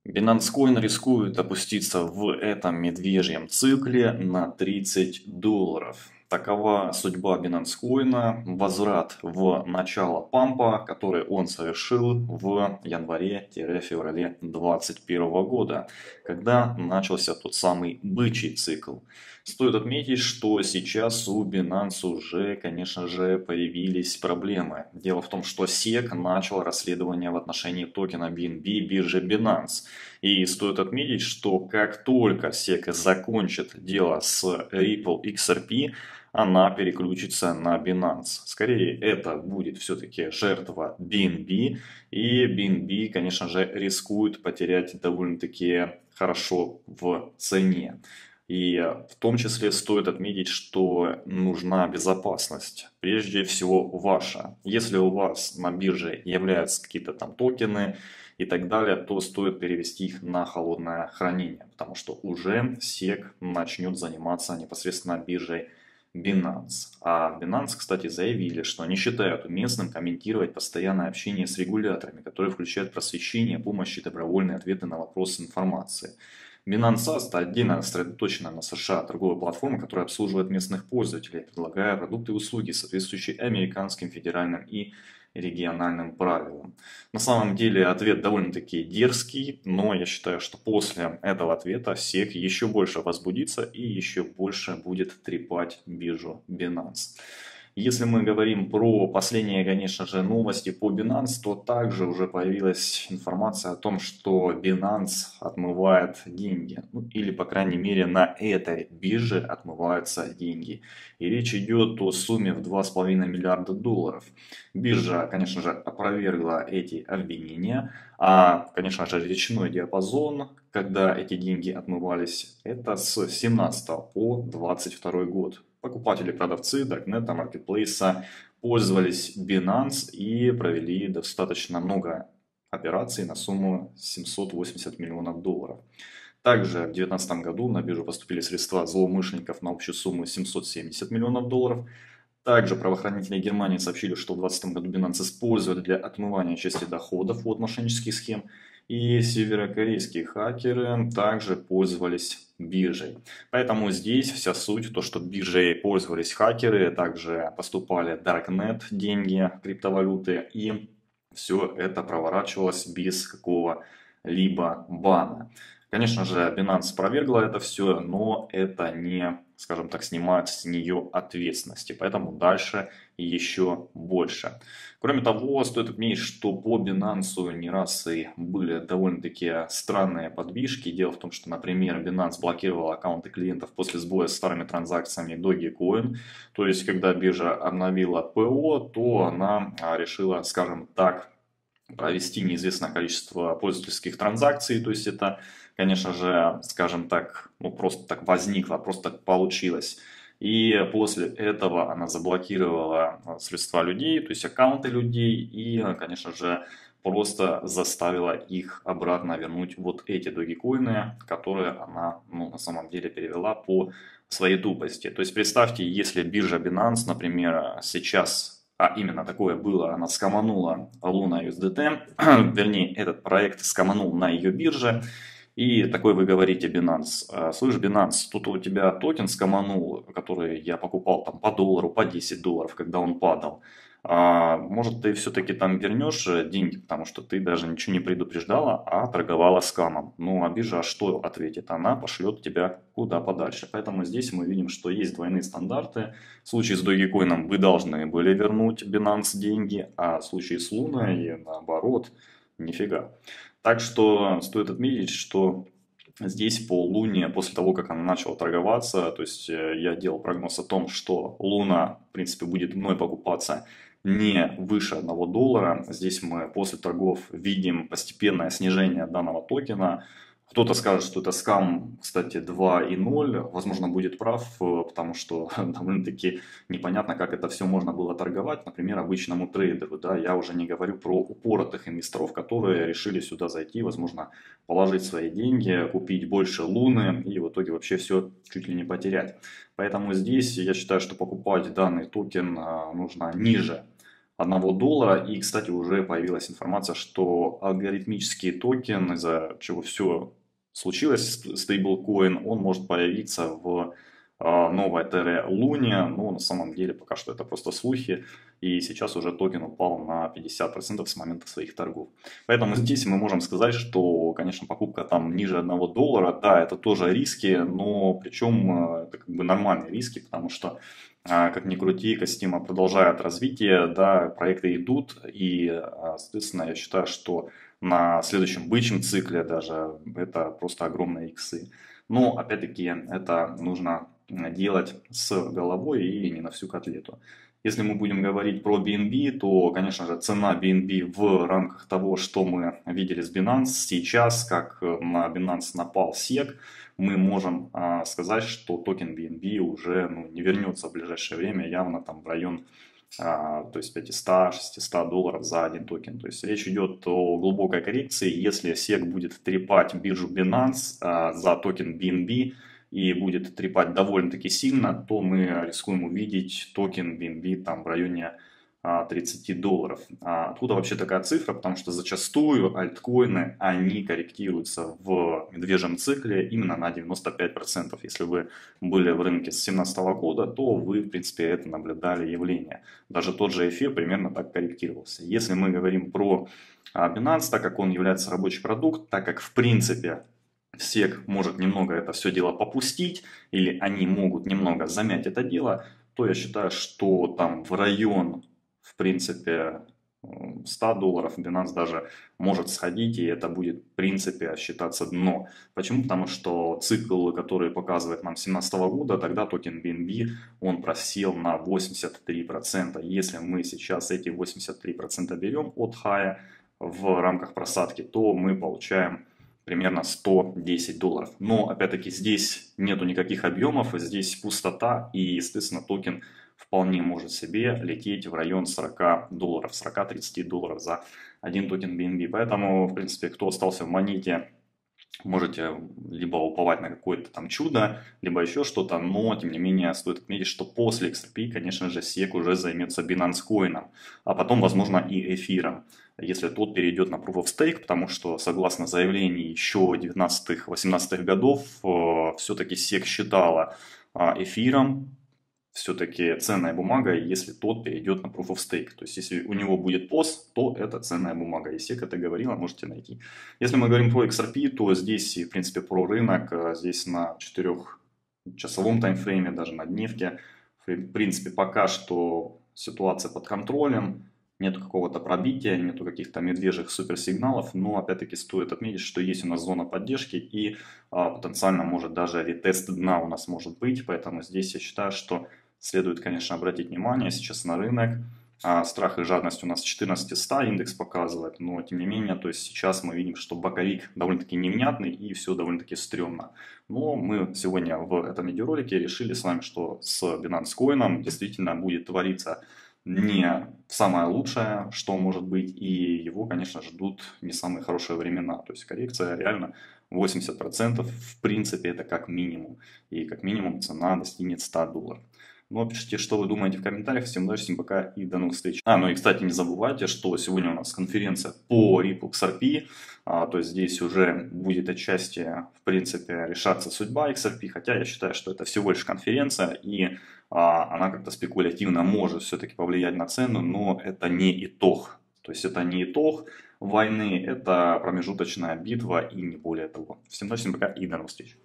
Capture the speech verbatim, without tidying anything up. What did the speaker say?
Binance Coin рискует опуститься в этом медвежьем цикле на тридцать долларов. Такова судьба Binance Coin. Возврат в начало пампа, который он совершил в январе-феврале две тысячи двадцать первого года, когда начался тот самый бычий цикл. Стоит отметить, что сейчас у Binance уже, конечно же, появились проблемы. Дело в том, что сек начал расследование в отношении токена би эн би биржи Binance. И стоит отметить, что как только сек закончит дело с Ripple икс ар пи, она переключится на Binance. Скорее, это будет все-таки жертва би эн би. И би эн би, конечно же, рискует потерять довольно-таки хорошо в цене. И в том числе стоит отметить, что нужна безопасность. Прежде всего ваша. Если у вас на бирже являются какие-то там токены и так далее, то стоит перевести их на холодное хранение. Потому что уже сек начнет заниматься непосредственно биржей Binance. А Binance, кстати, заявили, что они считают уместным комментировать постоянное общение с регуляторами, которые включают просвещение, помощь и добровольные ответы на вопросы информации. Binance Ast – отдельно сосредоточена на США торговая платформа, которая обслуживает местных пользователей, предлагая продукты и услуги, соответствующие американским федеральным и региональным правилам. На самом деле ответ довольно-таки дерзкий, но я считаю, что после этого ответа сек еще больше возбудится и еще больше будет трепать биржу Binance. Если мы говорим про последние, конечно же, новости по Binance, то также уже появилась информация о том, что Binance отмывает деньги. Ну, или, по крайней мере, на этой бирже отмываются деньги. И речь идет о сумме в два с половиной миллиарда долларов. Биржа, конечно же, опровергла эти обвинения. А, конечно же, речной диапазон, когда эти деньги отмывались, это с семнадцатого по двадцать второй год. Покупатели, продавцы Darknet, маркетплейса пользовались Binance и провели достаточно много операций на сумму семьсот восемьдесят миллионов долларов. Также в две тысячи девятнадцатом году на биржу поступили средства злоумышленников на общую сумму семьсот семьдесят миллионов долларов. Также правоохранители Германии сообщили, что в две тысячи двадцатом году Binance использовали для отмывания части доходов от мошеннических схем. И северокорейские хакеры также пользовались биржей. Поэтому здесь вся суть, то что биржей пользовались хакеры, также поступали Darknet деньги, криптовалюты, и все это проворачивалось без какого-либо бана. Конечно же, Binance опровергла это все, но это не, скажем так, снимает с нее ответственности. Поэтому дальше еще больше. Кроме того, стоит отметить, что по Binance не раз и были довольно-таки странные подвижки. Дело в том, что, например, Binance блокировал аккаунты клиентов после сбоя с старыми транзакциями Dogecoin. То есть, когда биржа обновила ПО, то она решила, скажем так, провести неизвестное количество пользовательских транзакций. То есть, это, конечно же, скажем так, ну просто так возникло, просто так получилось. И после этого она заблокировала средства людей, то есть аккаунты людей, и, конечно же, просто заставила их обратно вернуть вот эти догикоины, которые она, ну, на самом деле перевела по своей тупости. То есть представьте, если биржа Binance, например, сейчас, а именно такое было, она скаманула Luna ю эс ди ти, вернее, этот проект скаманул на ее бирже. И такой вы говорите Binance: слышь, Binance, тут у тебя токен скаманул, который я покупал там по доллару, по десять долларов, когда он падал. А, может, ты все-таки там вернешь деньги, потому что ты даже ничего не предупреждала, а торговала скамом. Ну, а биржа что ответит? Она пошлет тебя куда подальше. Поэтому здесь мы видим, что есть двойные стандарты. В случае с Dogecoin вы должны были вернуть Binance деньги, а в случае с Luna наоборот, нифига. Так что стоит отметить, что здесь по Луне, после того, как она начала торговаться, то есть я делал прогноз о том, что Луна, в принципе, будет мной покупаться не выше одного доллара. Здесь мы после торгов видим постепенное снижение данного токена. Кто-то скажет, что это скам, кстати, два и ноль. Возможно, будет прав, потому что довольно-таки непонятно, как это все можно было торговать, например, обычному трейдеру. Да? Я уже не говорю про упоротых инвесторов, которые решили сюда зайти, возможно, положить свои деньги, купить больше Луны и в итоге вообще все чуть ли не потерять. Поэтому здесь я считаю, что покупать данный токен нужно ниже одного доллара. И, кстати, уже появилась информация, что алгоритмический токен, из-за чего все случилось, стейблкоин, он может появиться в а, новой Terra Luna, но на самом деле пока что это просто слухи, и сейчас уже токен упал на пятьдесят процентов с момента своих торгов. Поэтому здесь мы можем сказать, что, конечно, покупка там ниже одного доллара, да, это тоже риски, но причем это как бы нормальные риски, потому что как ни крути, Костима продолжает развитие, да, проекты идут, и, соответственно, я считаю, что на следующем бычьем цикле даже это просто огромные иксы. Но, опять-таки, это нужно делать с головой и не на всю котлету. Если мы будем говорить про би эн би, то, конечно же, цена би эн би в рамках того, что мы видели с Binance сейчас, как на Binance напал сек, мы можем а, сказать, что токен би эн би уже ну, не вернется в ближайшее время явно там в район а, то есть пятьсот-шестьсот долларов за один токен. То есть речь идет о глубокой коррекции. Если сек будет трепать биржу Binance а, за токен би эн би, и будет трепать довольно-таки сильно, то мы рискуем увидеть токен би эн би там в районе тридцать долларов. А откуда вообще такая цифра? Потому что зачастую альткоины, они корректируются в медвежьем цикле именно на девяносто пять процентов. Если вы были в рынке с две тысячи семнадцатого года, то вы, в принципе, это наблюдали явление. Даже тот же эфир примерно так корректировался. Если мы говорим про Binance, так как он является рабочий продукт, так как, в принципе, сек может немного это все дело попустить, или они могут немного замять это дело, то я считаю, что там в район, в принципе, ста долларов Binance даже может сходить, и это будет, в принципе, считаться дно. Почему? Потому что цикл, который показывает нам с две тысячи семнадцатого года, тогда токен би эн би, он просел на восемьдесят три процента. Если мы сейчас эти восемьдесят три процента берем от хая в рамках просадки, то мы получаем примерно сто десять долларов. Но, опять-таки, здесь нету никаких объемов, здесь пустота, и, естественно, токен вполне может себе лететь в район сорок долларов, сорок-тридцать долларов за один токен би эн би. Поэтому, в принципе, кто остался в монете, можете либо уповать на какое-то там чудо, либо еще что-то, но, тем не менее, стоит отметить, что после икс ар пи, конечно же, сек уже займется Binance Coin, а потом, возможно, и эфиром, если тот перейдет на Proof of Stake, потому что, согласно заявлению еще девятнадцатых-восемнадцатых годов, все-таки сек считала эфиром все-таки ценная бумага, если тот перейдет на Proof of Stake. То есть, если у него будет пос, то это ценная бумага. И сек это говорила, можете найти. Если мы говорим про икс ар пи, то здесь, в принципе, про рынок, здесь на четырехчасовом таймфрейме, даже на дневке, в принципе, пока что ситуация под контролем. Нету какого-то пробития, нету каких-то медвежьих суперсигналов, но опять-таки стоит отметить, что есть у нас зона поддержки и а, потенциально может даже ретест дна у нас может быть, поэтому здесь я считаю, что следует, конечно, обратить внимание сейчас на рынок. А, страх и жадность у нас четырнадцать сто индекс показывает, но тем не менее, то есть сейчас мы видим, что боковик довольно-таки невнятный и все довольно-таки стрёмно. Но мы сегодня в этом видеоролике решили с вами, что с Binance Coin действительно будет твориться не самое лучшее, что может быть, и его, конечно, ждут не самые хорошие времена. То есть коррекция реально восемьдесят процентов, в принципе, это как минимум. И как минимум цена достигнет ста долларов. Ну, пишите, что вы думаете в комментариях. Всем удачи, всем пока и до новых встреч. А, ну и, кстати, не забывайте, что сегодня у нас конференция по Ripple икс ар пи. А, то есть здесь уже будет отчасти, в принципе, решаться судьба икс ар пи. Хотя я считаю, что это всего лишь конференция. И а, она как-то спекулятивно может все-таки повлиять на цену. Но это не итог. То есть это не итог войны. Это промежуточная битва и не более того. Всем удачи, всем пока и до новых встреч.